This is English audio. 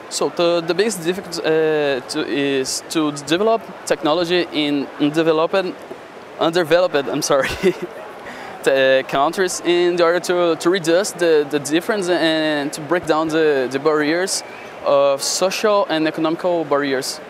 So the biggest difficulty is to develop technology in undeveloped countries in order to reduce the difference and to break down the barriers of social and economical barriers.